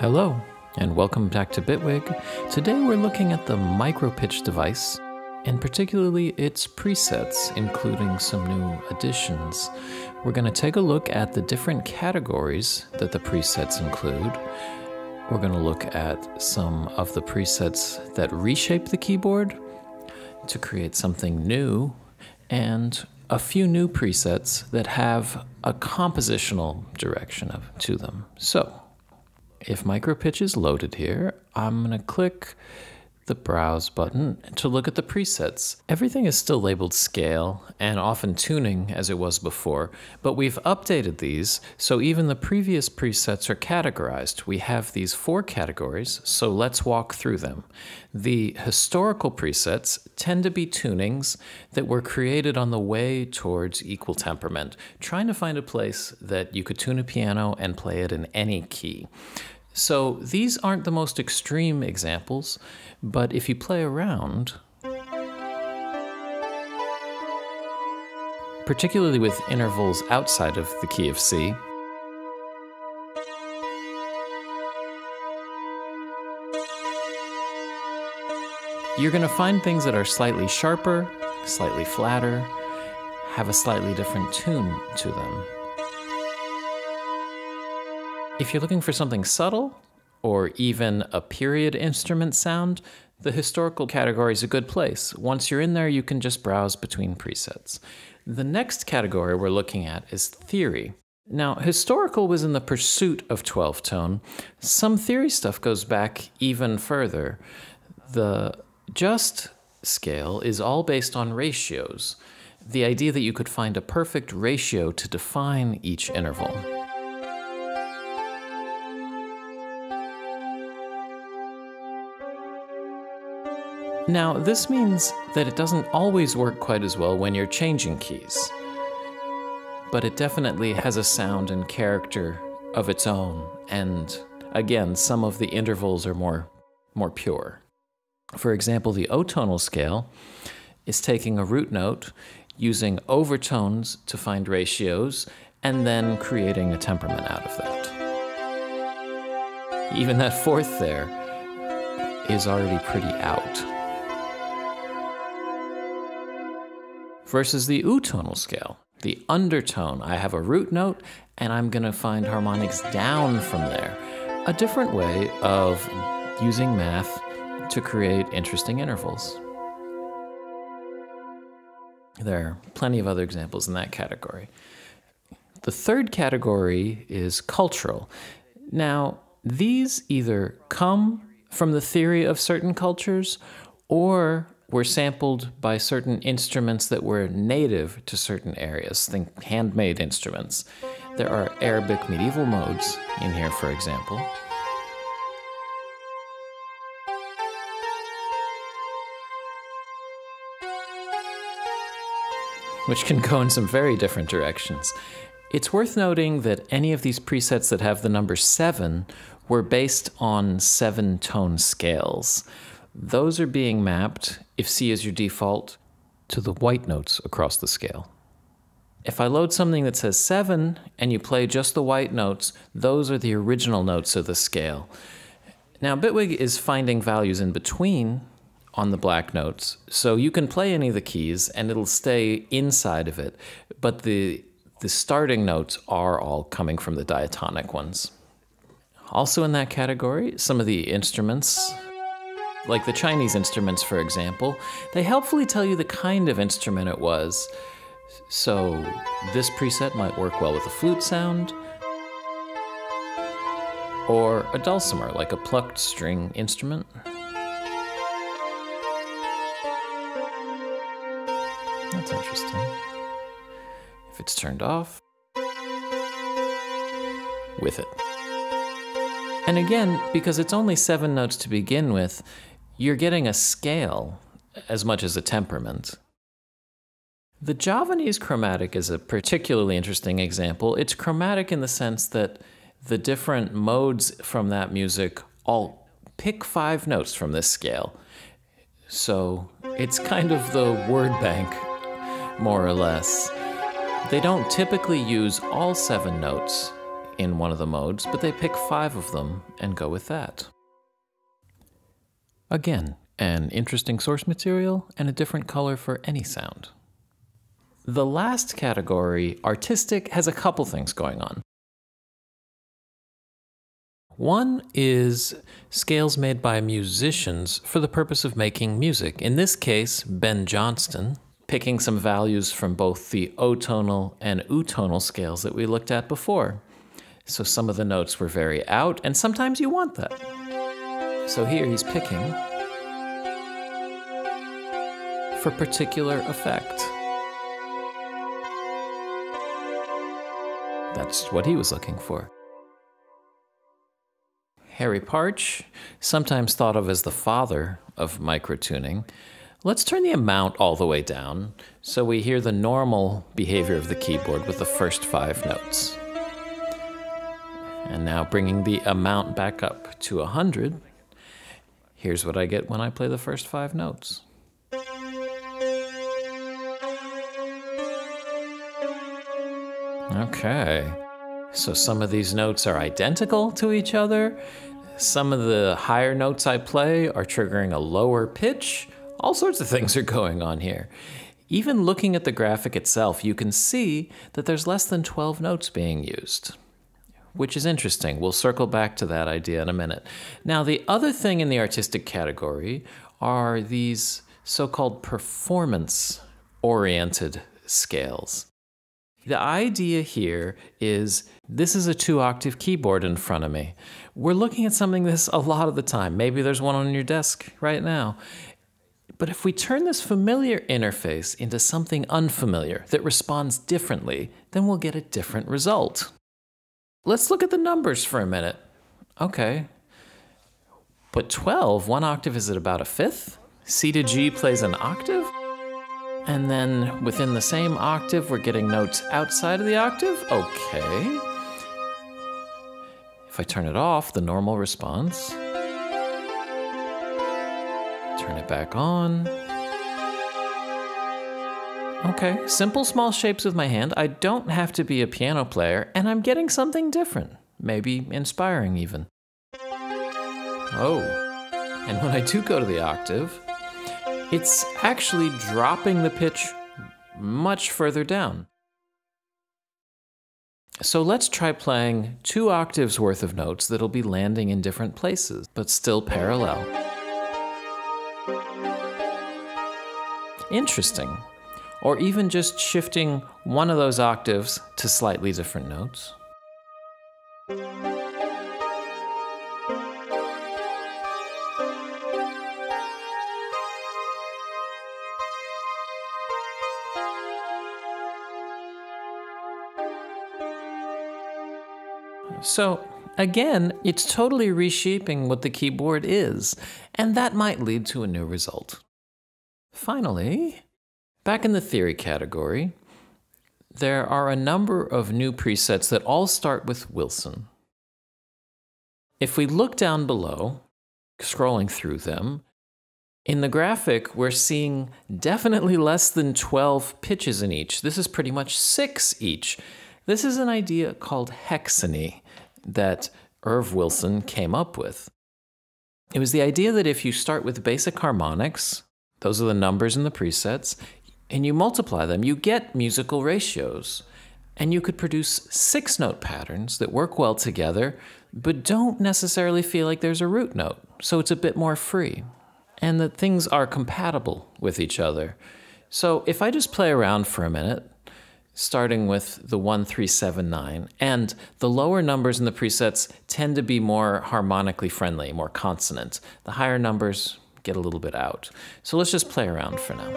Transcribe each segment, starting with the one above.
Hello, and welcome back to Bitwig. Today we're looking at the micro-pitch device, and particularly its presets, including some new additions. We're going to take a look at the different categories that the presets include. We're going to look at some of the presets that reshape the keyboard to create something new, and a few new presets that have a compositional direction to them. So, if micropitch is loaded here, I'm going to click the Browse button to look at the presets. Everything is still labeled scale and often tuning as it was before, but we've updated these, so even the previous presets are categorized. We have these 4 categories, so let's walk through them. The historical presets tend to be tunings that were created on the way towards equal temperament, trying to find a place that you could tune a piano and play it in any key. So these aren't the most extreme examples, but if you play around, particularly with intervals outside of the key of C, you're going to find things that are slightly sharper, slightly flatter, have a slightly different tune to them. If you're looking for something subtle, or even a period instrument sound, the historical category is a good place. Once you're in there, you can just browse between presets. The next category we're looking at is theory. Now, historical was in the pursuit of 12-tone. Some theory stuff goes back even further. The just scale is all based on ratios. The idea that you could find a perfect ratio to define each interval. Now, this means that it doesn't always work quite as well when you're changing keys, but it definitely has a sound and character of its own, and again, some of the intervals are more pure. For example, the O-tonal scale is taking a root note, using overtones to find ratios, and then creating a temperament out of that. Even that fourth there is already pretty out. Versus the U-tonal scale, the undertone. I have a root note, and I'm going to find harmonics down from there. A different way of using math to create interesting intervals. There are plenty of other examples in that category. The third category is cultural. Now, these either come from the theory of certain cultures or were sampled by certain instruments that were native to certain areas. Think handmade instruments. There are Arabic medieval modes in here, for example. Which can go in some very different directions. It's worth noting that any of these presets that have the number 7 were based on 7-tone scales. Those are being mapped, if C is your default, to the white notes across the scale. If I load something that says 7 and you play just the white notes, those are the original notes of the scale. Now, Bitwig is finding values in between on the black notes, so you can play any of the keys and it'll stay inside of it, but the starting notes are all coming from the diatonic ones. Also in that category, some of the instruments, like the Chinese instruments, for example, they helpfully tell you the kind of instrument it was. So this preset might work well with a flute sound, or a dulcimer, like a plucked string instrument. That's interesting. If it's turned off, with it. And again, because it's only 7 notes to begin with, you're getting a scale as much as a temperament. The Javanese chromatic is a particularly interesting example. It's chromatic in the sense that the different modes from that music all pick 5 notes from this scale. So it's kind of the word bank, more or less. They don't typically use all 7 notes in one of the modes, but they pick 5 of them and go with that. Again, an interesting source material and a different color for any sound. The last category, artistic, has a couple things going on. One is scales made by musicians for the purpose of making music. In this case, Ben Johnston, picking some values from both the O-tonal and U-tonal scales that we looked at before. So some of the notes were very out, and sometimes you want that. So here he's picking for particular effect. That's what he was looking for. Harry Partch, sometimes thought of as the father of microtuning. Let's turn the amount all the way down so we hear the normal behavior of the keyboard with the first 5 notes. And now bringing the amount back up to 100, here's what I get when I play the first 5 notes. Okay. So some of these notes are identical to each other. Some of the higher notes I play are triggering a lower pitch. All sorts of things are going on here. Even looking at the graphic itself, you can see that there's less than 12 notes being used, which is interesting. We'll circle back to that idea in a minute. Now, the other thing in the artistic category are these so-called performance-oriented scales. The idea here is this is a 2-octave keyboard in front of me. We're looking at something this a lot of the time. Maybe there's one on your desk right now. But if we turn this familiar interface into something unfamiliar that responds differently, then we'll get a different result. Let's look at the numbers for a minute. Okay. But 12, 1 octave is at about a 5th. C to G plays an octave. And then within the same octave, we're getting notes outside of the octave. Okay. If I turn it off, the normal response. Turn it back on. Okay, simple small shapes with my hand. I don't have to be a piano player, and I'm getting something different. Maybe inspiring even. Oh, and when I do go to the octave, it's actually dropping the pitch much further down. So let's try playing 2 octaves worth of notes that'll be landing in different places, but still parallel. Interesting. Or even just shifting one of those octaves to slightly different notes. So again, it's totally reshaping what the keyboard is, and that might lead to a new result. Finally, back in the theory category, there are a number of new presets that all start with Wilson. If we look down below, scrolling through them, in the graphic, we're seeing definitely less than 12 pitches in each. This is pretty much 6 each. This is an idea called hexany that Irv Wilson came up with. It was the idea that if you start with basic harmonics, those are the numbers in the presets, and you multiply them, you get musical ratios. And you could produce 6-note patterns that work well together, but don't necessarily feel like there's a root note, so it's a bit more free. And that things are compatible with each other. So if I just play around for a minute, starting with the 1, 3, 7, 9, and the lower numbers in the presets tend to be more harmonically friendly, more consonant. The higher numbers get a little bit out. So let's just play around for now.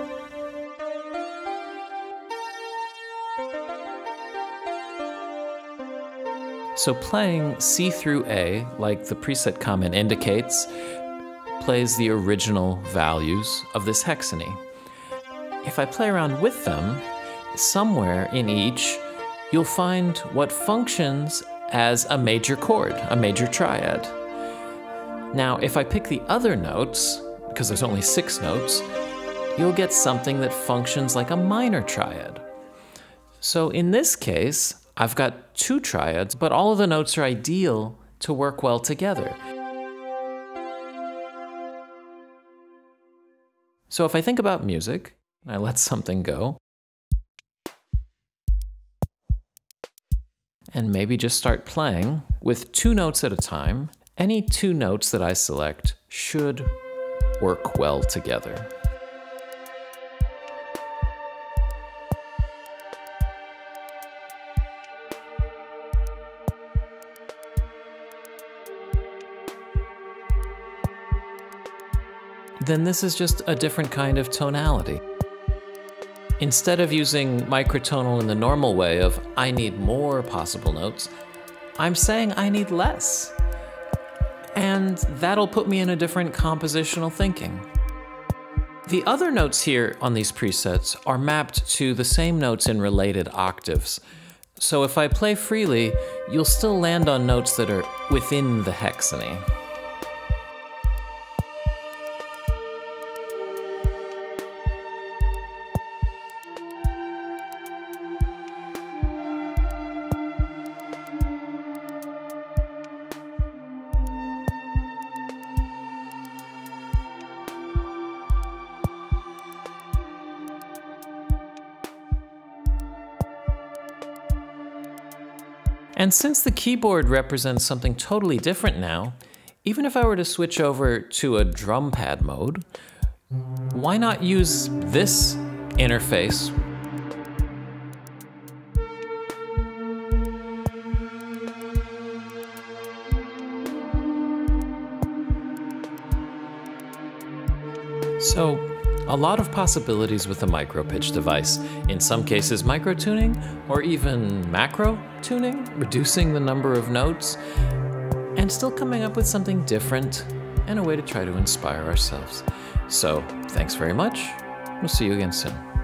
So playing C through A, like the preset comment indicates, plays the original values of this hexany. If I play around with them, somewhere in each, you'll find what functions as a major chord, a major triad. Now, if I pick the other notes, because there's only 6 notes, you'll get something that functions like a minor triad. So in this case, I've got two triads, but all of the notes are ideal to work well together. So if I think about music, I let something go, and maybe just start playing with two notes at a time, any two notes that I select should work well together. Then this is just a different kind of tonality. Instead of using microtonal in the normal way of I need more possible notes, I'm saying I need less. And that'll put me in a different compositional thinking. The other notes here on these presets are mapped to the same notes in related octaves. So if I play freely, you'll still land on notes that are within the hexany. And since the keyboard represents something totally different now, even if I were to switch over to a drum pad mode, why not use this interface? So, a lot of possibilities with the micro-pitch device. In some cases, micro-tuning, or even macro-tuning, reducing the number of notes, and still coming up with something different and a way to try to inspire ourselves. So, thanks very much. We'll see you again soon.